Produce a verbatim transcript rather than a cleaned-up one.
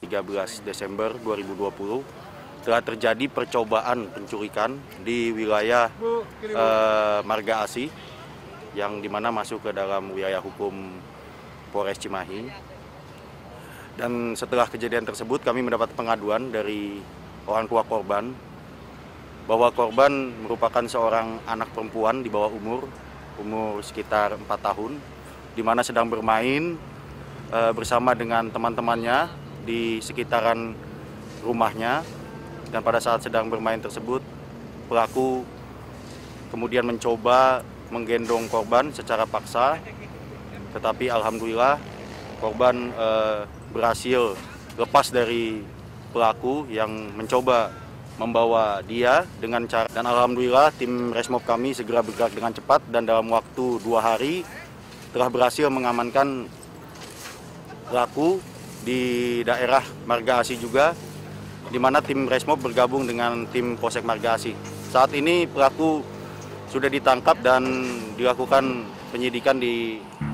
tiga belas Desember dua ribu dua puluh telah terjadi percobaan penculikan di wilayah eh, Marga Asih yang dimana masuk ke dalam wilayah hukum Polres Cimahi. Dan setelah kejadian tersebut kami mendapat pengaduan dari orang tua korban bahwa korban merupakan seorang anak perempuan di bawah umur, umur sekitar empat tahun, di mana sedang bermain e, bersama dengan teman-temannya di sekitaran rumahnya. Dan pada saat sedang bermain tersebut, pelaku kemudian mencoba menggendong korban secara paksa, tetapi alhamdulillah korban e, berhasil lepas dari pelaku yang mencoba membawa dia dengan cara, dan alhamdulillah tim Resmob kami segera bergerak dengan cepat dan dalam waktu dua hari telah berhasil mengamankan pelaku di daerah Marga Asih juga, di mana tim Resmob bergabung dengan tim Polsek Marga Asih. Saat ini pelaku sudah ditangkap dan dilakukan penyidikan di